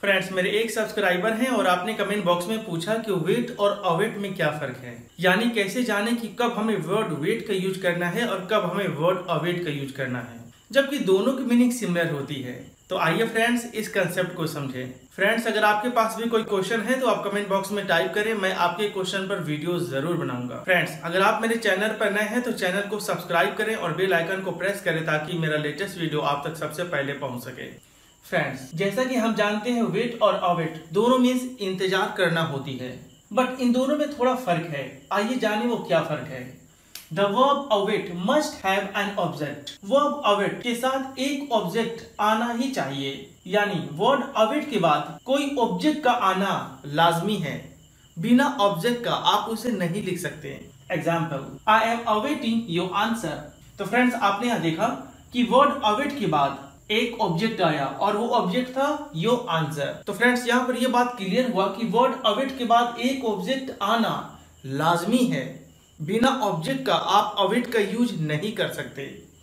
Friends, मेरे एक subscriber हैं और आपने कमेंट बॉक्स में पूछा कि वेट और अवेट में क्या फर्क है, यानी कैसे जाने कि कब हमें वर्ड वेट का यूज करना है और कब हमें वर्ड अवेट का यूज करना है, जबकि दोनों की मीनिंग सिमिलर होती है। तो आइए फ्रेंड्स इस कंसेप्ट को समझें। फ्रेंड्स, अगर आपके पास भी कोई क्वेश्चन है तो आप कमेंट बॉक्स में टाइप करें, मैं आपके क्वेश्चन पर वीडियो जरूर बनाऊंगा। फ्रेंड्स, अगर आप मेरे चैनल पर नए हैं तो चैनल को सब्सक्राइब करें और बेल आइकन को प्रेस करें ताकि मेरा लेटेस्ट वीडियो आप तक सबसे पहले पहुंच सके। फ्रेंड्स, जैसा कि हम जानते हैं वेट और अवेट दोनों मीन्स इंतजार करना होती है, बट इन दोनों में थोड़ा फर्क है। आइए जाने वो क्या फर्क है। The verb await must have an object. Verb await के साथ एक ऑब्जेक्ट आना ही चाहिए, यानी वर्ड await के बाद कोई ऑब्जेक्ट का आना लाजमी है। बिना ऑब्जेक्ट का आप उसे नहीं लिख सकते। Example, I am awaiting your answer। तो फ्रेंड्स, आपने यहाँ देखा कि वर्ड await के बाद एक ऑब्जेक्ट आया और वो ऑब्जेक्ट था योर आंसर। तो फ्रेंड्स, यहाँ पर ये बात क्लियर हुआ कि वर्ड अवेट के बाद एक ऑब्जेक्ट आना लाजमी है। बिना ऑब्जेक्ट का आप अवेट का यूज नहीं कर सकते।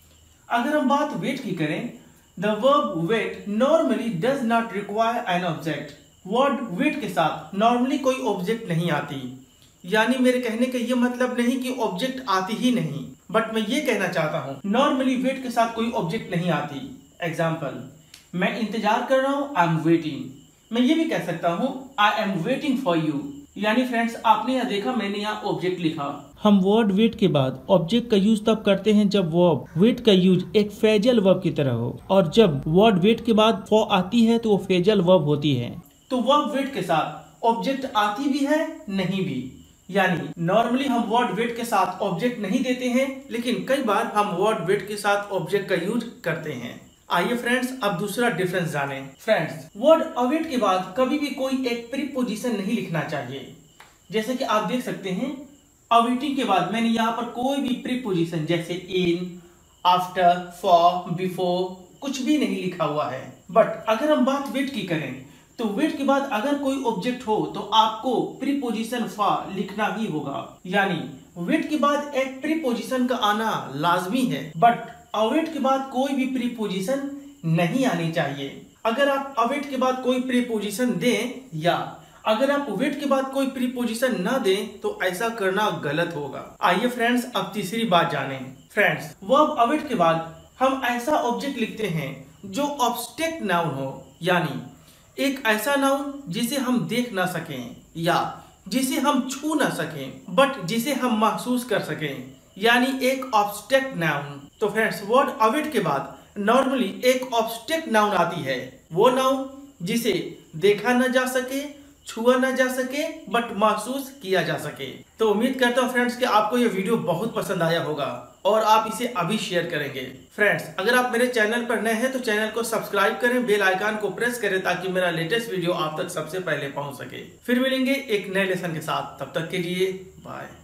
अगर हम बात वेट की करें, the verb wait normally does not require an object. Word wait के साथ नॉर्मली कोई ऑब्जेक्ट नहीं आती, यानी मेरे कहने का ये मतलब नहीं कि ऑब्जेक्ट आती ही नहीं, बट मैं ये कहना चाहता हूँ नॉर्मली वेट के साथ कोई ऑब्जेक्ट नहीं आती। एग्जाम्पल, मैं इंतजार कर रहा हूँ, आई एम वेटिंग। मैं ये भी कह सकता हूँ I am waiting for you. यानी फ्रेंड्स, आपने यहाँ देखा मैंने यहाँ ऑब्जेक्ट लिखा। हम वर्ड वेट के बाद ऑब्जेक्ट का यूज तब करते हैं जब वर्ब वेट का यूज एक फ्रेजल वर्ब की तरह हो, और जब वर्ड वेट के बाद फॉर आती है तो वो फ्रेजल वर्ब होती है। तो वर्ब वेट के साथ ऑब्जेक्ट आती भी है, नहीं भी। यानी नॉर्मली हम वर्ड वेट के साथ ऑब्जेक्ट नहीं देते हैं, लेकिन कई बार हम वर्ड वेट के साथ ऑब्जेक्ट का यूज करते हैं। आइए फ्रेंड्स, अब दूसरा डिफरेंस जानें। फ्रेंड्स, वर्ड अवेट के बाद कभी भी कोई एक प्रीपोजिशन नहीं लिखना चाहिए। जैसे कि आप देख सकते हैं अवेटिंग के बाद मैंने यहाँ पर कोई भी प्रीपोजिशन जैसे इन, आफ्टर, फॉर, बिफोर कुछ भी नहीं लिखा हुआ है। बट अगर हम बात वेट की करें तो वेट के बाद अगर कोई ऑब्जेक्ट हो तो आपको प्रीपोजिशन फॉर लिखना ही होगा। यानी वेट के बाद एक प्रीपोजिशन का आना लाजमी है, बट अवेट के बाद कोई भी प्रीपोजिशन नहीं आनी चाहिए। अगर आप अवेट के बाद कोई प्रीपोजिशन दें या अगर आप वेट के बाद कोई प्रीपोजिशन ना दें तो ऐसा करना गलत होगा। आइए फ्रेंड्स, अब तीसरी बात जानें। फ्रेंड्स, वर्ब अवेट के बाद हम ऐसा ऑब्जेक्ट लिखते हैं जो ऑब्स्ट्रैक्ट नाउन हो, यानी एक ऐसा नाउन जिसे हम देख ना सकें या जिसे हम छू ना सकें, बट जिसे हम महसूस कर सकें, यानी एक ऑब्स्ट्रैक्ट नाउन। तो फ्रेंड्स, वर्ड अवेट के बाद नॉर्मली एक ऑब्स्ट्रैक्ट नाउन आती है, वो नाउन जिसे देखा न जा सके, छुआ न जा सके, बट महसूस किया जा सके। तो उम्मीद करता हूँ फ्रेंड्स कि आपको ये वीडियो बहुत पसंद आया होगा और आप इसे अभी शेयर करेंगे। फ्रेंड्स, अगर आप मेरे चैनल पर नए हैं तो चैनल को सब्सक्राइब करें, बेल आइकन को प्रेस करें ताकि मेरा लेटेस्ट वीडियो आप तक सबसे पहले पहुंच सके। फिर मिलेंगे एक नए लेसन के साथ, तब तक के लिए बाय।